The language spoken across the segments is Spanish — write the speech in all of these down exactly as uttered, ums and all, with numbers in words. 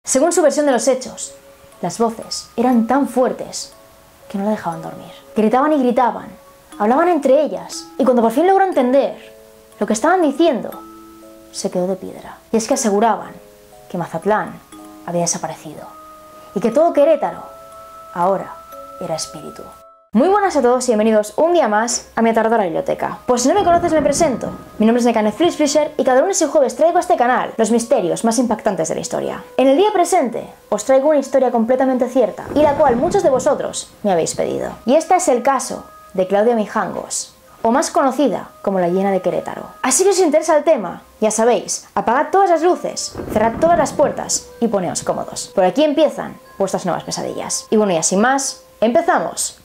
Según su versión de los hechos, las voces eran tan fuertes que no la dejaban dormir. Gritaban y gritaban, hablaban entre ellas, y cuando por fin logró entender lo que estaban diciendo, se quedó de piedra. Y es que aseguraban que Mazatlán había desaparecido y que todo Querétaro ahora era espíritu. Muy buenas a todos y bienvenidos un día más a mi aterradora biblioteca. Pues si no me conoces, me presento. Mi nombre es Nekane Fisher y cada lunes y jueves traigo a este canal los misterios más impactantes de la historia. En el día presente os traigo una historia completamente cierta y la cual muchos de vosotros me habéis pedido. Y este es el caso de Claudia Mijangos, o más conocida como la hiena de Querétaro. Así que si os interesa el tema, ya sabéis, apagad todas las luces, cerrad todas las puertas y poneos cómodos. Por aquí empiezan vuestras nuevas pesadillas. Y bueno, y sin más, ¡empezamos!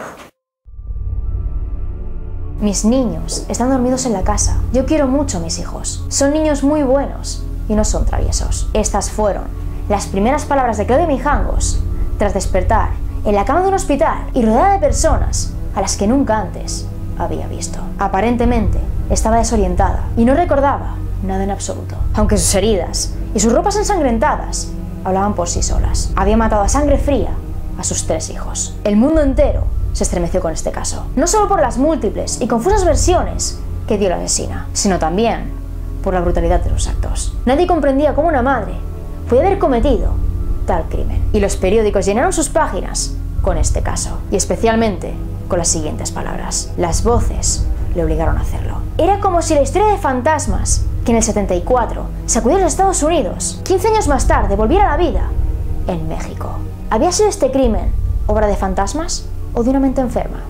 Mis niños están dormidos en la casa. Yo quiero mucho a mis hijos. Son niños muy buenos y no son traviesos. Estas fueron las primeras palabras de Claudia Mijangos tras despertar en la cama de un hospital y rodeada de personas a las que nunca antes había visto. Aparentemente estaba desorientada y no recordaba nada en absoluto, aunque sus heridas y sus ropas ensangrentadas hablaban por sí solas. Había matado a sangre fría a sus tres hijos. El mundo entero se estremeció con este caso, no solo por las múltiples y confusas versiones que dio la asesina, sino también por la brutalidad de los actos. Nadie comprendía cómo una madre podía haber cometido tal crimen, y los periódicos llenaron sus páginas con este caso, y especialmente con las siguientes palabras. Las voces le obligaron a hacerlo. Era como si la historia de fantasmas que en el setenta y cuatro sacudió a los Estados Unidos, quince años más tarde volviera a la vida en México. ¿Había sido este crimen obra de fantasmas o de una mente enferma?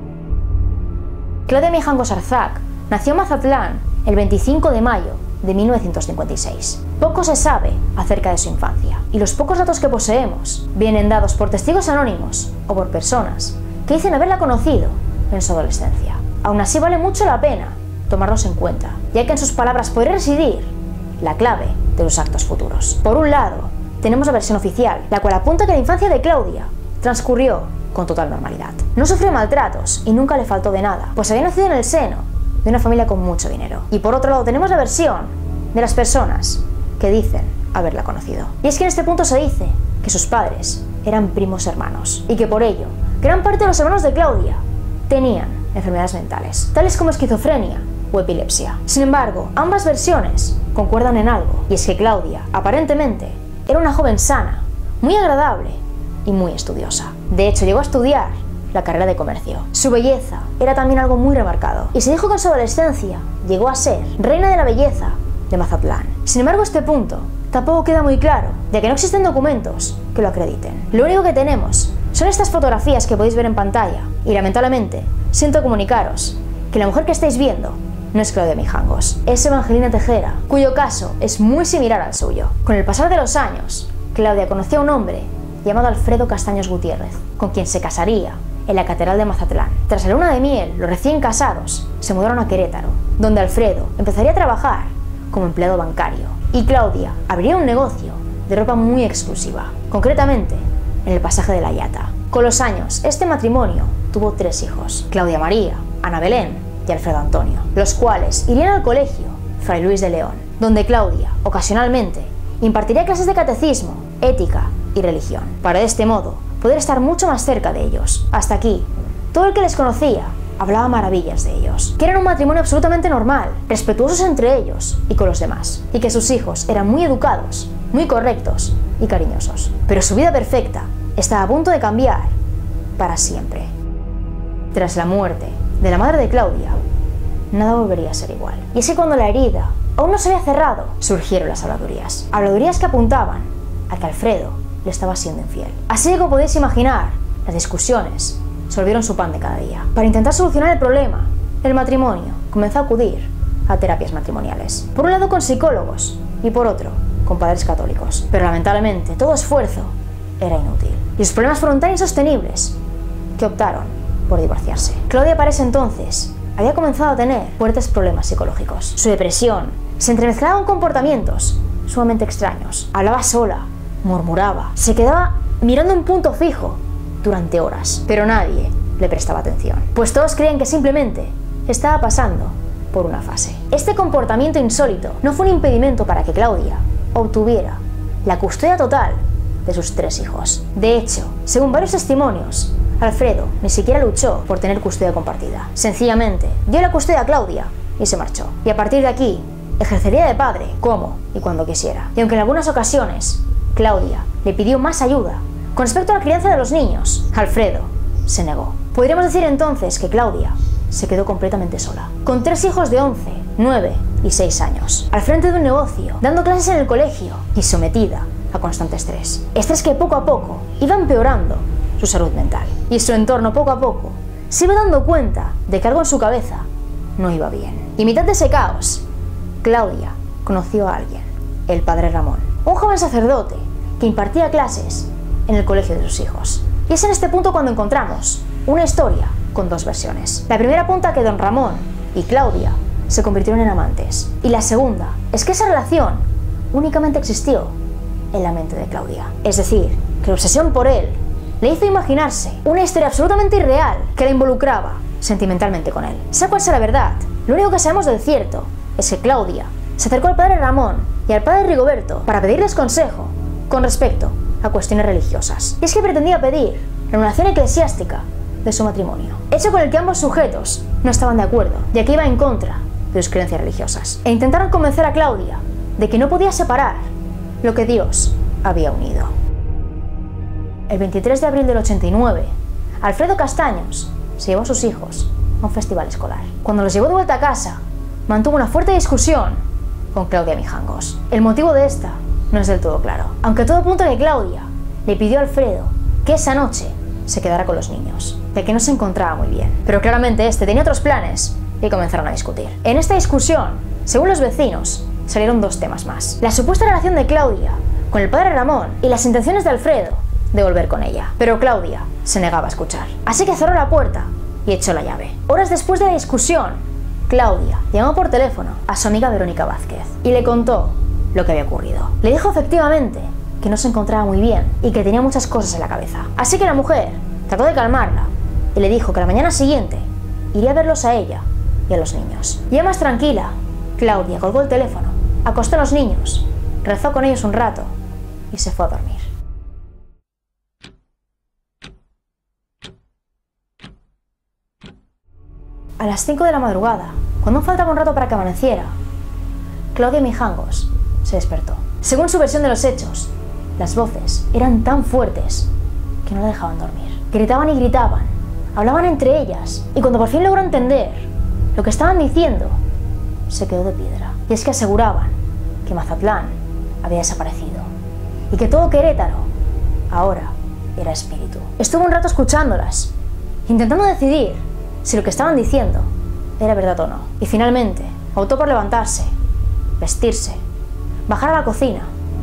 Claudia Mijangos Arzac nació en Mazatlán el veinticinco de mayo de mil novecientos cincuenta y seis. Poco se sabe acerca de su infancia, y los pocos datos que poseemos vienen dados por testigos anónimos o por personas que dicen haberla conocido en su adolescencia. Aún así vale mucho la pena tomarlos en cuenta, ya que en sus palabras podría residir la clave de los actos futuros. Por un lado, tenemos la versión oficial, la cual apunta que la infancia de Claudia transcurrió con total normalidad. No sufrió maltratos y nunca le faltó de nada, pues había nacido en el seno de una familia con mucho dinero. Y por otro lado tenemos la versión de las personas que dicen haberla conocido. Y es que en este punto se dice que sus padres eran primos hermanos y que por ello gran parte de los hermanos de Claudia tenían enfermedades mentales, tales como esquizofrenia o epilepsia. Sin embargo, ambas versiones concuerdan en algo, y es que Claudia aparentemente era una joven sana, muy agradable y muy estudiosa. De hecho, llegó a estudiar la carrera de comercio. Su belleza era también algo muy remarcado, y se dijo que en su adolescencia llegó a ser reina de la belleza de Mazatlán. Sin embargo, este punto tampoco queda muy claro, ya que no existen documentos que lo acrediten. Lo único que tenemos son estas fotografías que podéis ver en pantalla, y lamentablemente siento comunicaros que la mujer que estáis viendo no es Claudia Mijangos, es Evangelina Tejera, cuyo caso es muy similar al suyo. Con el pasar de los años, Claudia conoció a un hombre llamado Alfredo Castaños Gutiérrez, con quien se casaría en la Catedral de Mazatlán. Tras la luna de miel, los recién casados se mudaron a Querétaro, donde Alfredo empezaría a trabajar como empleado bancario, y Claudia abriría un negocio de ropa muy exclusiva, concretamente en el pasaje de la Llata. Con los años, este matrimonio tuvo tres hijos: Claudia María, Ana Belén y Alfredo Antonio, los cuales irían al colegio Fray Luis de León, donde Claudia, ocasionalmente, impartiría clases de catecismo, ética y religión, para de este modo poder estar mucho más cerca de ellos. Hasta aquí, todo el que les conocía hablaba maravillas de ellos, que eran un matrimonio absolutamente normal, respetuosos entre ellos y con los demás, y que sus hijos eran muy educados, muy correctos y cariñosos. Pero su vida perfecta estaba a punto de cambiar para siempre. Tras la muerte de la madre de Claudia, nada volvería a ser igual. Y es que cuando la herida aún no se había cerrado, surgieron las habladurías. Habladurías que apuntaban a que Alfredo le estaba siendo infiel. Así que, como podéis imaginar, las discusiones se volvieron su pan de cada día. Para intentar solucionar el problema, el matrimonio comenzó a acudir a terapias matrimoniales. Por un lado con psicólogos y por otro con padres católicos. Pero lamentablemente todo esfuerzo era inútil. Y los problemas fueron tan insostenibles que optaron por divorciarse. Claudia para ese entonces había comenzado a tener fuertes problemas psicológicos. Su depresión se entremezclaba con comportamientos sumamente extraños. Hablaba sola, murmuraba, se quedaba mirando un punto fijo durante horas, pero nadie le prestaba atención, pues todos creían que simplemente estaba pasando por una fase. Este comportamiento insólito no fue un impedimento para que Claudia obtuviera la custodia total de sus tres hijos. De hecho, según varios testimonios, Alfredo ni siquiera luchó por tener custodia compartida. Sencillamente, dio la custodia a Claudia y se marchó. Y a partir de aquí, ejercería de padre como y cuando quisiera. Y aunque en algunas ocasiones Claudia le pidió más ayuda con respecto a la crianza de los niños, Alfredo se negó. Podríamos decir entonces que Claudia se quedó completamente sola, con tres hijos de once, nueve y seis años, al frente de un negocio, dando clases en el colegio y sometida a constante estrés. Estrés que poco a poco iba empeorando su salud mental. Y su entorno poco a poco se iba dando cuenta de que algo en su cabeza no iba bien. Y en mitad de ese caos, Claudia conoció a alguien, el padre Ramón, un joven sacerdote que impartía clases en el colegio de sus hijos. Y es en este punto cuando encontramos una historia con dos versiones. La primera apunta a que don Ramón y Claudia se convirtieron en amantes. Y la segunda es que esa relación únicamente existió en la mente de Claudia. Es decir, que la obsesión por él le hizo imaginarse una historia absolutamente irreal que la involucraba sentimentalmente con él. Sea cual sea la verdad, lo único que sabemos del cierto es que Claudia se acercó al padre Ramón y al padre Rigoberto para pedirles consejo con respecto a cuestiones religiosas. Y es que pretendía pedir la anulación eclesiástica de su matrimonio, hecho con el que ambos sujetos no estaban de acuerdo, ya que iba en contra de sus creencias religiosas, e intentaron convencer a Claudia de que no podía separar lo que Dios había unido. El veintitrés de abril del ochenta y nueve, Alfredo Castaños se llevó a sus hijos a un festival escolar. Cuando los llevó de vuelta a casa, mantuvo una fuerte discusión con Claudia Mijangos. El motivo de esta no es del todo claro, aunque todo apunta a que Claudia le pidió a Alfredo que esa noche se quedara con los niños, de que no se encontraba muy bien. Pero claramente este tenía otros planes y comenzaron a discutir. En esta discusión, según los vecinos, salieron dos temas más: la supuesta relación de Claudia con el padre Ramón y las intenciones de Alfredo de volver con ella. Pero Claudia se negaba a escuchar, así que cerró la puerta y echó la llave. Horas después de la discusión, Claudia llamó por teléfono a su amiga Verónica Vázquez y le contó lo que había ocurrido. Le dijo efectivamente que no se encontraba muy bien y que tenía muchas cosas en la cabeza. Así que la mujer trató de calmarla y le dijo que la mañana siguiente iría a verlos a ella y a los niños. Ya más tranquila, Claudia colgó el teléfono, acostó a los niños, rezó con ellos un rato y se fue a dormir. A las cinco de la madrugada, cuando faltaba un rato para que amaneciera, Claudia Mijangos se despertó. Según su versión de los hechos, las voces eran tan fuertes que no la dejaban dormir. Gritaban y gritaban, hablaban entre ellas, y cuando por fin logró entender lo que estaban diciendo, se quedó de piedra. Y es que aseguraban que Mazatlán había desaparecido y que todo Querétaro ahora era espíritu. Estuvo un rato escuchándolas, intentando decidir si lo que estaban diciendo era verdad o no. Y finalmente optó por levantarse, vestirse, bajar a la cocina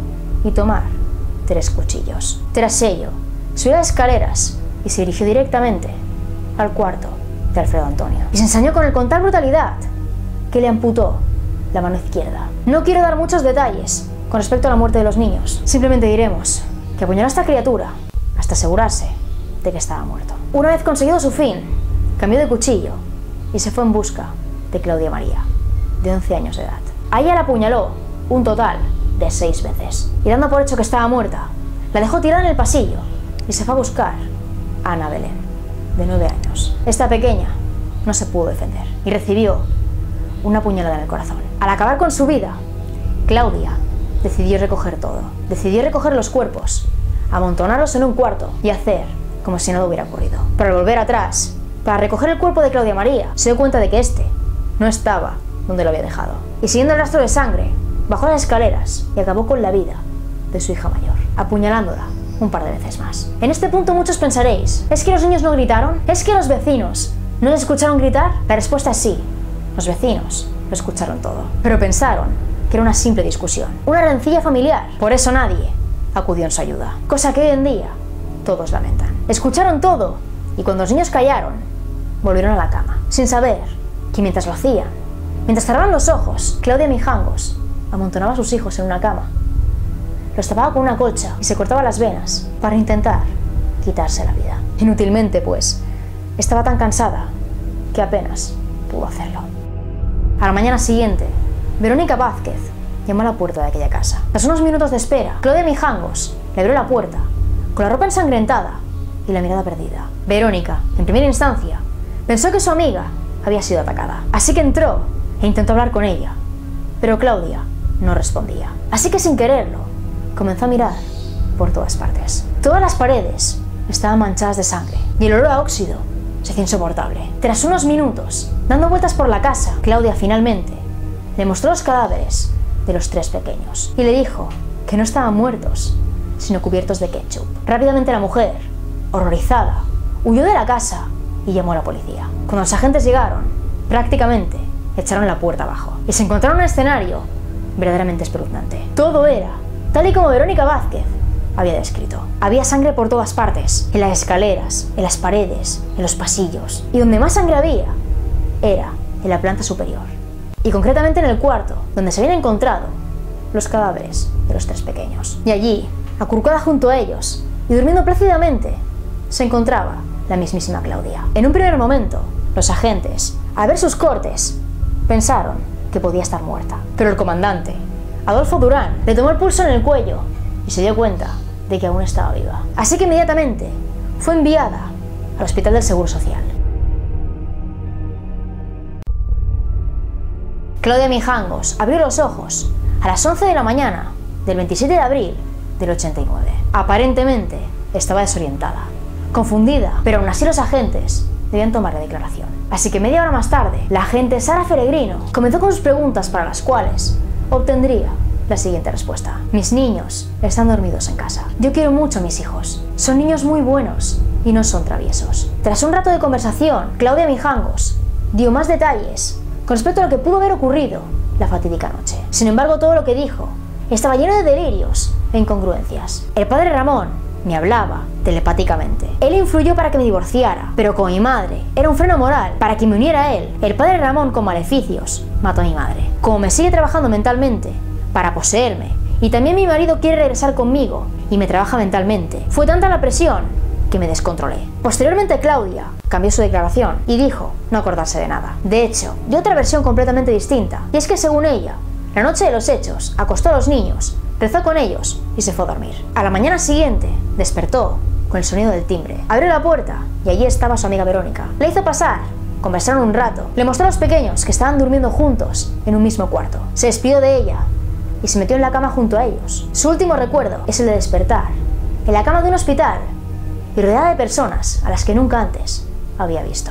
y tomar tres cuchillos. Tras ello, subió las escaleras y se dirigió directamente al cuarto de Alfredo Antonio. Y se ensañó con él con tal brutalidad que le amputó la mano izquierda. No quiero dar muchos detalles con respecto a la muerte de los niños. Simplemente diremos que apuñaló a esta criatura hasta asegurarse de que estaba muerto. Una vez conseguido su fin, cambió de cuchillo y se fue en busca de Claudia María, de once años de edad. A ella la apuñaló un total de seis veces. Y dando por hecho que estaba muerta, la dejó tirada en el pasillo y se fue a buscar a Ana Belén, de nueve años. Esta pequeña no se pudo defender y recibió una puñalada en el corazón. Al acabar con su vida, Claudia decidió recoger todo. Decidió recoger los cuerpos, amontonarlos en un cuarto y hacer como si nada hubiera ocurrido. Pero al volver atrás, para recoger el cuerpo de Claudia María, se dio cuenta de que este no estaba donde lo había dejado. Y siguiendo el rastro de sangre, bajó las escaleras y acabó con la vida de su hija mayor, apuñalándola un par de veces más. En este punto muchos pensaréis, ¿es que los niños no gritaron? ¿Es que los vecinos no les escucharon gritar? La respuesta es sí, los vecinos lo escucharon todo, pero pensaron que era una simple discusión, una rencilla familiar. Por eso nadie acudió en su ayuda, cosa que hoy en día todos lamentan. Escucharon todo y cuando los niños callaron, volvieron a la cama, sin saber que mientras lo hacían, mientras cerraban los ojos, Claudia Mijangos amontonaba a sus hijos en una cama, los tapaba con una colcha y se cortaba las venas para intentar quitarse la vida. Inútilmente, pues, estaba tan cansada que apenas pudo hacerlo. A la mañana siguiente, Verónica Vázquez llamó a la puerta de aquella casa. Tras unos minutos de espera, Claudia Mijangos le abrió la puerta, con la ropa ensangrentada y la mirada perdida. Verónica, en primera instancia, pensó que su amiga había sido atacada, así que entró e intentó hablar con ella, pero Claudia no respondía. Así que sin quererlo, comenzó a mirar por todas partes. Todas las paredes estaban manchadas de sangre y el olor a óxido se hacía insoportable. Tras unos minutos, dando vueltas por la casa, Claudia finalmente le mostró los cadáveres de los tres pequeños y le dijo que no estaban muertos, sino cubiertos de ketchup. Rápidamente la mujer, horrorizada, huyó de la casa y llamó a la policía. Cuando los agentes llegaron, prácticamente echaron la puerta abajo y se encontraron un escenario verdaderamente espeluznante. Todo era tal y como Verónica Vázquez había descrito. Había sangre por todas partes, en las escaleras, en las paredes, en los pasillos, y donde más sangre había era en la planta superior, y concretamente en el cuarto donde se habían encontrado los cadáveres de los tres pequeños. Y allí, acurrucada junto a ellos y durmiendo plácidamente, se encontraba la mismísima Claudia. En un primer momento, los agentes, al ver sus cortes, pensaron que podía estar muerta, pero el comandante, Adolfo Durán, le tomó el pulso en el cuello y se dio cuenta de que aún estaba viva. Así que inmediatamente fue enviada al Hospital del Seguro Social. Claudia Mijangos abrió los ojos a las once de la mañana del veintisiete de abril del ochenta y nueve. Aparentemente estaba desorientada, confundida, pero aún así los agentes debían tomar la declaración. Así que media hora más tarde, la agente Sara Feregrino comenzó con sus preguntas para las cuales obtendría la siguiente respuesta. Mis niños están dormidos en casa. Yo quiero mucho a mis hijos. Son niños muy buenos y no son traviesos. Tras un rato de conversación, Claudia Mijangos dio más detalles con respecto a lo que pudo haber ocurrido la fatídica noche. Sin embargo, todo lo que dijo estaba lleno de delirios e incongruencias. El padre Ramón me hablaba telepáticamente. Él influyó para que me divorciara, pero como mi madre era un freno moral para que me uniera a él, el padre Ramón, con maleficios, mató a mi madre. Como me sigue trabajando mentalmente para poseerme, y también mi marido quiere regresar conmigo y me trabaja mentalmente, fue tanta la presión que me descontrolé. Posteriormente Claudia cambió su declaración y dijo no acordarse de nada. De hecho, dio otra versión completamente distinta, y es que según ella, la noche de los hechos, acostó a los niños, rezó con ellos y se fue a dormir. A la mañana siguiente, despertó con el sonido del timbre. Abrió la puerta y allí estaba su amiga Verónica. La hizo pasar, conversaron un rato, le mostró a los pequeños que estaban durmiendo juntos en un mismo cuarto. Se despidió de ella y se metió en la cama junto a ellos. Su último recuerdo es el de despertar en la cama de un hospital y rodeada de personas a las que nunca antes había visto.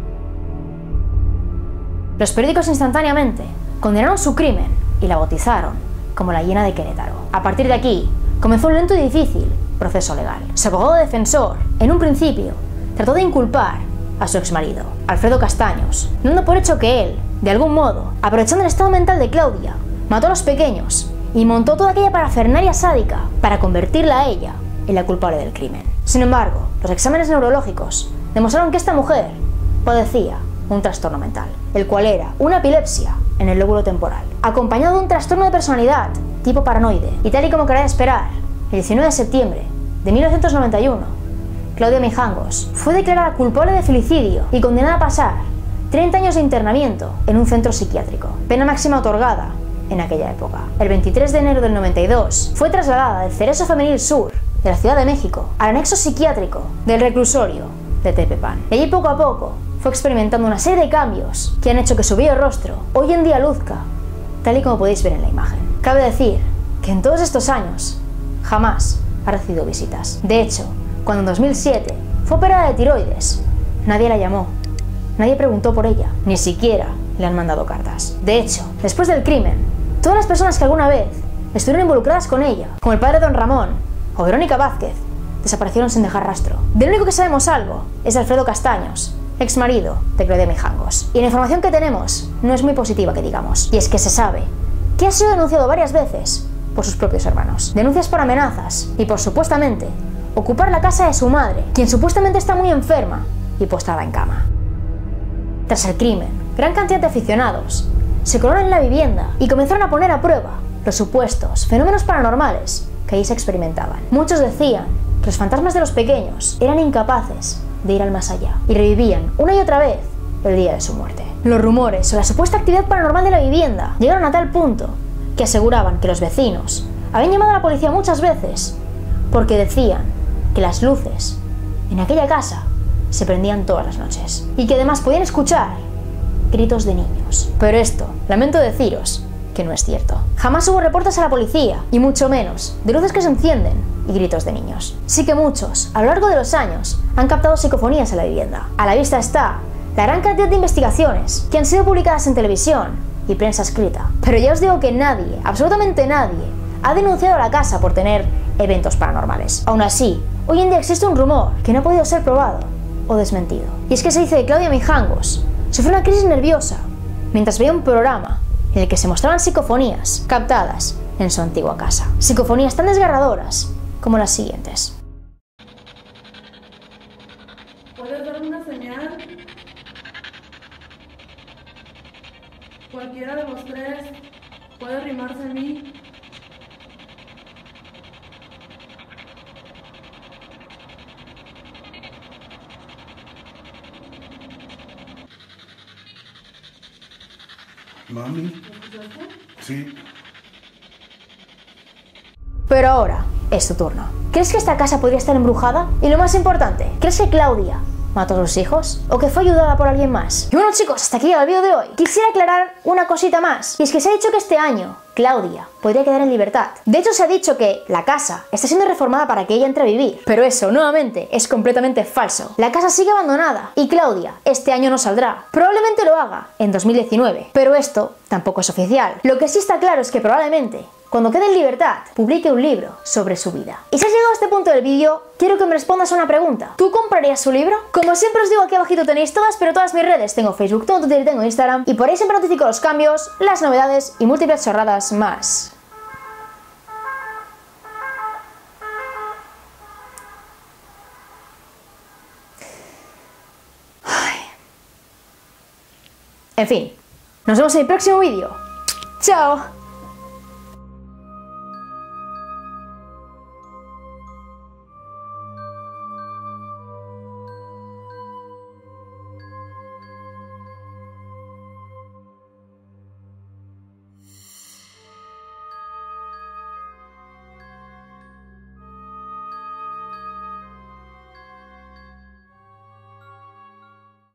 Los periódicos instantáneamente condenaron su crimen y la bautizaron como la hiena de Querétaro. A partir de aquí, comenzó un lento y difícil proceso legal. Su abogado defensor, en un principio, trató de inculpar a su exmarido, Alfredo Castaños, dando por hecho que él, de algún modo, aprovechando el estado mental de Claudia, mató a los pequeños y montó toda aquella parafernalia sádica para convertirla a ella en la culpable del crimen. Sin embargo, los exámenes neurológicos demostraron que esta mujer padecía un trastorno mental, el cual era una epilepsia en el lóbulo temporal, acompañado de un trastorno de personalidad tipo paranoide. Y tal y como quería esperar, el diecinueve de septiembre de mil novecientos noventa y uno, Claudia Mijangos fue declarada culpable de filicidio y condenada a pasar treinta años de internamiento en un centro psiquiátrico, pena máxima otorgada en aquella época. El veintitrés de enero del noventa y dos fue trasladada del Cerezo Femenil Sur de la Ciudad de México al anexo psiquiátrico del reclusorio de Tepepan. Y allí poco a poco fue experimentando una serie de cambios que han hecho que su bello rostro hoy en día luzca tal y como podéis ver en la imagen. Cabe decir que en todos estos años jamás ha recibido visitas. De hecho, cuando en dos mil siete fue operada de tiroides, nadie la llamó, nadie preguntó por ella, ni siquiera le han mandado cartas. De hecho, después del crimen, todas las personas que alguna vez estuvieron involucradas con ella, como el padre Don Ramón o Verónica Vázquez, desaparecieron sin dejar rastro. Del único que sabemos algo es de Alfredo Castaños, ex marido de Claudia Mijangos. Y la información que tenemos no es muy positiva que digamos, y es que se sabe que ha sido denunciado varias veces por sus propios hermanos. Denuncias por amenazas y por supuestamente ocupar la casa de su madre, quien supuestamente está muy enferma y postrada en cama. Tras el crimen, gran cantidad de aficionados se colaron en la vivienda y comenzaron a poner a prueba los supuestos fenómenos paranormales que allí se experimentaban. Muchos decían que los fantasmas de los pequeños eran incapaces de ir al más allá y revivían una y otra vez el día de su muerte. Los rumores sobre la supuesta actividad paranormal de la vivienda llegaron a tal punto que aseguraban que los vecinos habían llamado a la policía muchas veces porque decían que las luces en aquella casa se prendían todas las noches y que además podían escuchar gritos de niños. Pero esto, lamento deciros, que no es cierto. Jamás hubo reportes a la policía, y mucho menos de luces que se encienden y gritos de niños. Sí que muchos, a lo largo de los años, han captado psicofonías en la vivienda. A la vista está la gran cantidad de investigaciones que han sido publicadas en televisión y prensa escrita. Pero ya os digo que nadie, absolutamente nadie, ha denunciado a la casa por tener eventos paranormales. Aún así, hoy en día existe un rumor que no ha podido ser probado o desmentido. Y es que se dice que Claudia Mijangos sufrió una crisis nerviosa mientras veía un programa en el que se mostraban psicofonías captadas en su antigua casa. Psicofonías tan desgarradoras como las siguientes. ¿Puedes darme una señal? Cualquiera de los tres puede arrimarse a mí. Mami. Sí. Pero ahora es tu turno. ¿Crees que esta casa podría estar embrujada? Y lo más importante, ¿crees que Claudia mató a sus hijos? ¿O que fue ayudada por alguien más? Y bueno chicos, hasta aquí llega el vídeo de hoy. Quisiera aclarar una cosita más. Y es que se ha dicho que este año Claudia podría quedar en libertad. De hecho se ha dicho que la casa está siendo reformada para que ella entre a vivir. Pero eso, nuevamente, es completamente falso. La casa sigue abandonada y Claudia este año no saldrá. Probablemente lo haga en dos mil diecinueve. Pero esto tampoco es oficial. Lo que sí está claro es que probablemente cuando quede en libertad, publique un libro sobre su vida. Y si has llegado a este punto del vídeo, quiero que me respondas a una pregunta. ¿Tú comprarías su libro? Como siempre os digo, aquí abajito tenéis todas, pero todas mis redes. Tengo Facebook, tengo Twitter, tengo Instagram. Y por ahí siempre notifico los cambios, las novedades y múltiples chorradas más. Ay. En fin, nos vemos en el próximo vídeo. ¡Chao!